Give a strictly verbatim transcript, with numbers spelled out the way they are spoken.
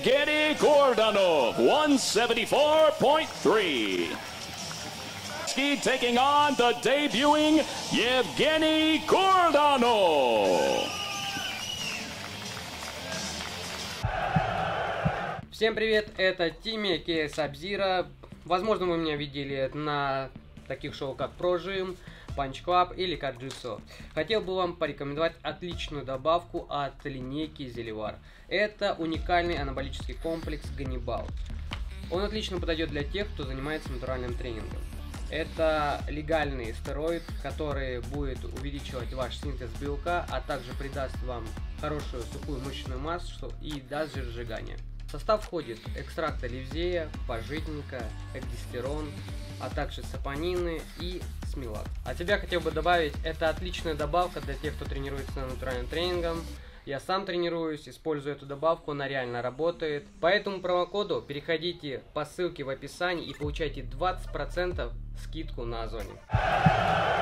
Evgeny Gordanov, one seventy-four point three. Taking on the debuting Evgeny Gordanov. Всем привет, это Тимми кей эс Sub-Zero. Возможно, вы меня видели на таких шоу, как ProGym, Punch Club или Kajutsu. Хотел бы вам порекомендовать отличную добавку от линейки Zelivar. Это уникальный анаболический комплекс Ганнибал. Он отлично подойдет для тех, кто занимается натуральным тренингом. Это легальный стероид, который будет увеличивать ваш синтез белка, а также придаст вам хорошую сухую мышечную массу и даст жиросжигание. В состав входит экстракт оливзея, пажитника, экдистерон, а также сапонины и смилак. От себя хотел бы добавить, это отличная добавка для тех, кто тренируется на натуральным тренингом. Я сам тренируюсь, использую эту добавку, она реально работает. По этому промокоду переходите по ссылке в описании и получайте двадцать процентов скидку на Озоне.